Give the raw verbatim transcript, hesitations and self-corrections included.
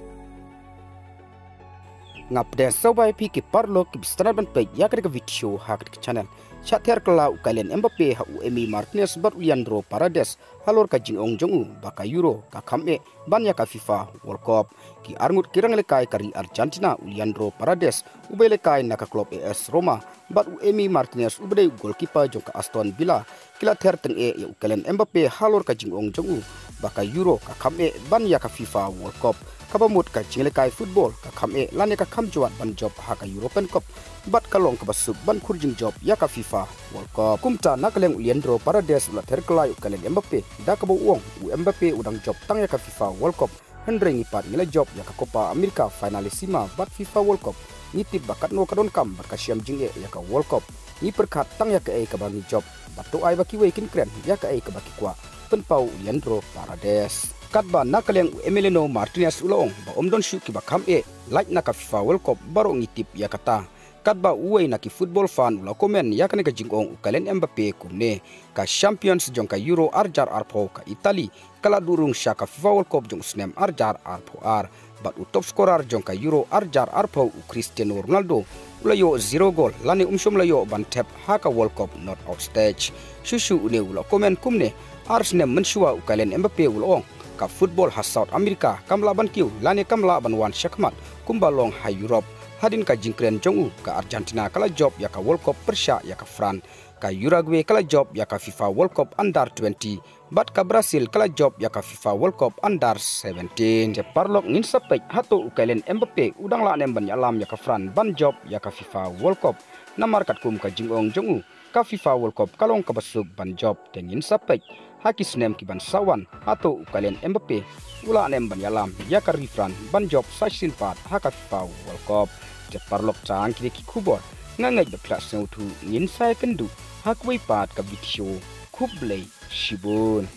ngap de sobai pi ki parlo ki bistana ban pe ya ka video ha ka channel chather kala ukalen Mbappe ha u Emi Martinez bar Leandro Paredes halor ka jing ong jongu baka Euro ka khame ban ya ka FIFA World Cup ki arngut kirang le kai kari Argentina Leandro Paredes ubele kai na ka club A S Roma bat u Emi Martinez ubede goalkeeper jong ka Aston Villa kila ther teng e ya ukalen Mbappe halor ka jing ong jongu baka Euro ka khame ban ya ka FIFA World Cup kabamut ka jingle kai football ka khame lane ka kham juat ban job ha ka European Cup bat kalong ka basuk ban khurjing job ya ka FIFA World Cup kumta nakaleng Leandro Paredes la terkelai ukalen Mbappe da ka uang u Mbappe udang job tang ya ka FIFA World Cup hendrengi pat ngila job ya ka Copa America finalissima bat FIFA World Cup nitip bakat no kadon kam bat ka siam jinge ya ka World Cup ni perkat tang ya ka e ka bangi job bat to ai baki we kin kren ya ka e ka baki kwa penpau Leandro Paredes katba nakaleng Emiliano Martinez ulong ba omdon shu ki bakam e like na ka FIFA World Cup baro ngitip ya kata katba uwe na ki football fan ula komen ya kane ka jingong ukalen Mbappe kumne ka champions jong ka Euro arjar arpo ka Italy kala durung sha ka FIFA World Cup jong snem arjar arpo ar bat u top scorer jong ka Euro arjar arpo u Cristiano Ronaldo ulayo zero goal lani umshom layo ban tap ha ka World Cup not out stage shushu une ula komen kumne arsnem menshua ukalen Mbappe ulong ka football ha South America kamla ban kiu lane kamla ban wan shakmat kumbalong ha Europe hadin ka jingkren jongu ka Argentina kala job ya ka World Cup persha ya ka France ka Uruguay kala job ya ka FIFA World Cup under twenty bat ka Brazil kala job ya ka FIFA World Cup under seventeen je parlok ngin sapek hato ukalen Mbappe udang la nem ban alam ya ka France ban job ya ka FIFA World Cup namar kat kum ka jingong jongu ka FIFA World Cup kalong ka basuk ban job tengin sapek hakis nem ki ban sawan atau ukalen Mbappe ula nem ban yalam ya ka rifran ban job sasin pat haka FIFA World Cup je parlok chang ki ki kubor ngangai de plas tu ngin sai kendu hakwai pat ka video kublai shibun